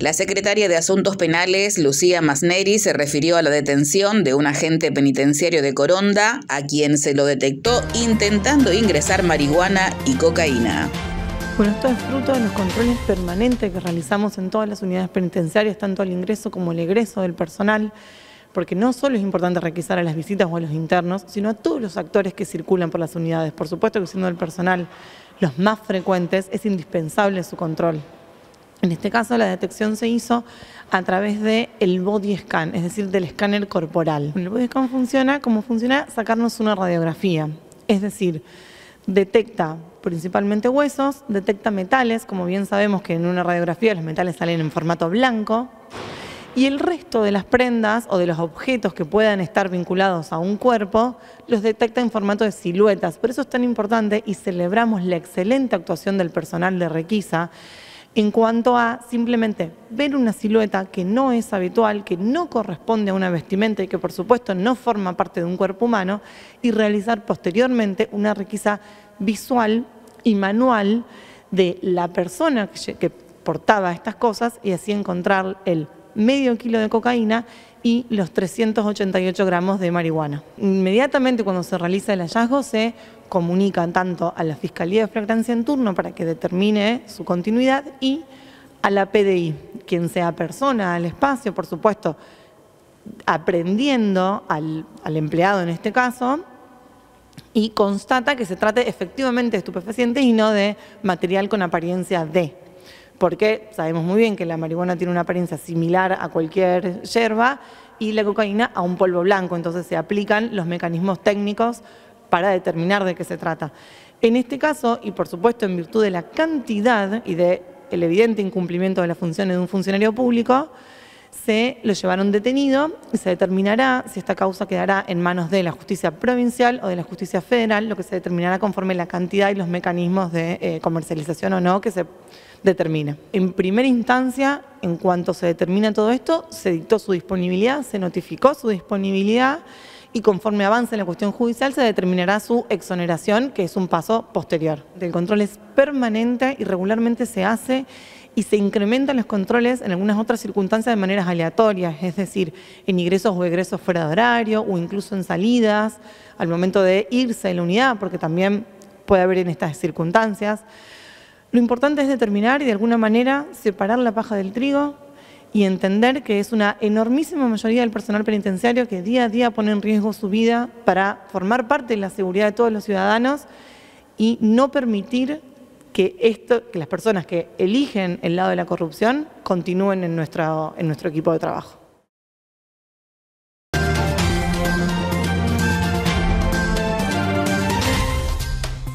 La secretaria de Asuntos Penales, Lucía Masneri, se refirió a la detención de un agente penitenciario de Coronda, a quien se lo detectó intentando ingresar marihuana y cocaína. Bueno, esto es fruto de los controles permanentes que realizamos en todas las unidades penitenciarias, tanto al ingreso como al egreso del personal, porque no solo es importante requisar a las visitas o a los internos, sino a todos los actores que circulan por las unidades. Por supuesto que siendo el personal los más frecuentes, es indispensable su control. En este caso, la detección se hizo a través del body scan, es decir, del escáner corporal. El body scan funciona como funciona sacarnos una radiografía, es decir, detecta principalmente huesos, detecta metales, como bien sabemos que en una radiografía los metales salen en formato blanco, y el resto de las prendas o de los objetos que puedan estar vinculados a un cuerpo los detecta en formato de siluetas. Por eso es tan importante y celebramos la excelente actuación del personal de requisa en cuanto a simplemente ver una silueta que no es habitual, que no corresponde a una vestimenta y que por supuesto no forma parte de un cuerpo humano, y realizar posteriormente una requisa visual y manual de la persona que portaba estas cosas y así encontrar el medio kilo de cocaína y los 388 gramos de marihuana. Inmediatamente cuando se realiza el hallazgo se comunica tanto a la Fiscalía de Flagrancia en turno para que determine su continuidad y a la PDI, quien sea persona al espacio, por supuesto, aprendiendo al empleado en este caso, y constata que se trate efectivamente de estupefacientes y no de material con apariencia de. Porque sabemos muy bien que la marihuana tiene una apariencia similar a cualquier yerba y la cocaína a un polvo blanco, entonces se aplican los mecanismos técnicos para determinar de qué se trata. En este caso, y por supuesto en virtud de la cantidad y del evidente incumplimiento de las funciones de un funcionario público, se lo llevaron detenido y se determinará si esta causa quedará en manos de la justicia provincial o de la justicia federal, lo que se determinará conforme la cantidad y los mecanismos de comercialización o no que se determina. En primera instancia, en cuanto se determina todo esto, se dictó su disponibilidad, se notificó su disponibilidad y conforme avance la cuestión judicial se determinará su exoneración, que es un paso posterior. El control es permanente y regularmente se hace y se incrementan los controles en algunas otras circunstancias de maneras aleatorias, es decir, en ingresos o egresos fuera de horario o incluso en salidas, al momento de irse de la unidad, porque también puede haber en estas circunstancias. Lo importante es determinar y de alguna manera separar la paja del trigo y entender que es una enormísima mayoría del personal penitenciario que día a día pone en riesgo su vida para formar parte de la seguridad de todos los ciudadanos y no permitir que las personas que eligen el lado de la corrupción continúen en nuestro equipo de trabajo.